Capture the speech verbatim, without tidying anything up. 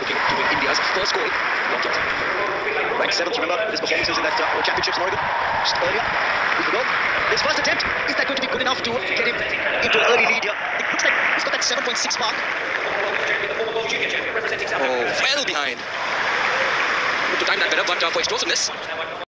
looking to win India's first goal. Not yet. Ranked seventh, remember, his performances in that uh, World Championships in Oregon. Just earlier. We go. His first attempt, is that going to be good enough to get him into an early lead here? It looks like he's got that seven point six mark. Oh, well behind. Need to time that better, but uh, for explosiveness.